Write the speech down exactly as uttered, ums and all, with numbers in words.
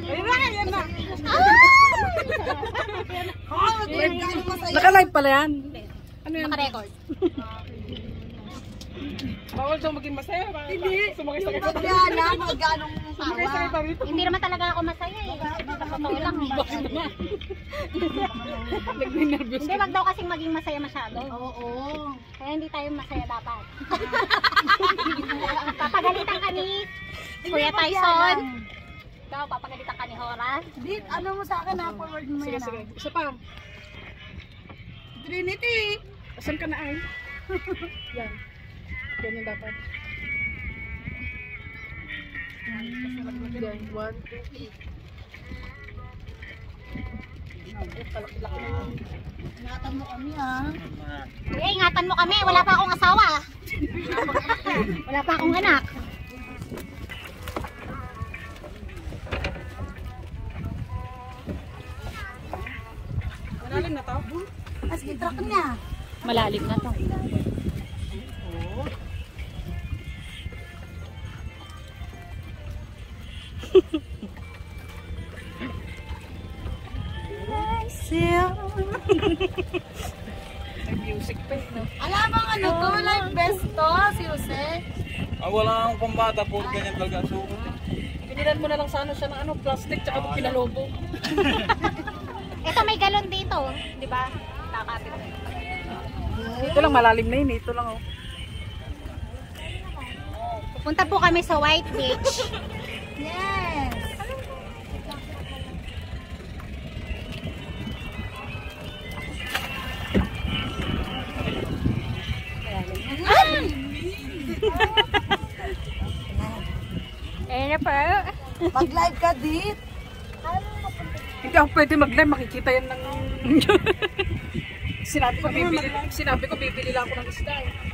Naka-live pala yan. Ano yan? Naka-record. Bawal siyang maging masaya. Hindi. Sumakay-sakay ka Hindi na, magganong Sumakay-sakay pa rito. Hindi naman talaga ako masaya eh. Sa totoo lang. Bakit naman? Nag-nervous Hindi, wag daw kasing maging masaya masyado. Oo. Kaya hindi tayo masaya dapat. Papagalitan ka ni Kuya Tyson. Ikaw, papagalitan ka ni Horace. Dit, ano mo sa akin ha? Forward mo Sige, yan sige. ha? Isa pa. Trinity! Asan ka na ay? Yan. Ganyan dapat. Yan. One, two, three. Ingatan mo kami ha? Kuya, ingatan mo kami. Wala pa akong asawa. Wala pa akong anak. Malalim na to? As i-track niya. Malalim na to. May music pa eh, no? Alam mo ano to? Live best to, si Jose. Ah, wala akong pambata po, ganyan talaga ang suko. Pinilan mo na lang sana siya ng ano, plastic tsaka oh, pinalobo. Ito may galon dito, di ba? Kakapit. Ito lang malalim na yun, ito lang oh. Punta po kami sa White Beach. Yes! Eh na po. Mag-live ka, Dit. Hindi ako pwede mag-live, makikita yan ng... Sinabi ko bibili, sinabi ko bibili lang ako ng isda eh.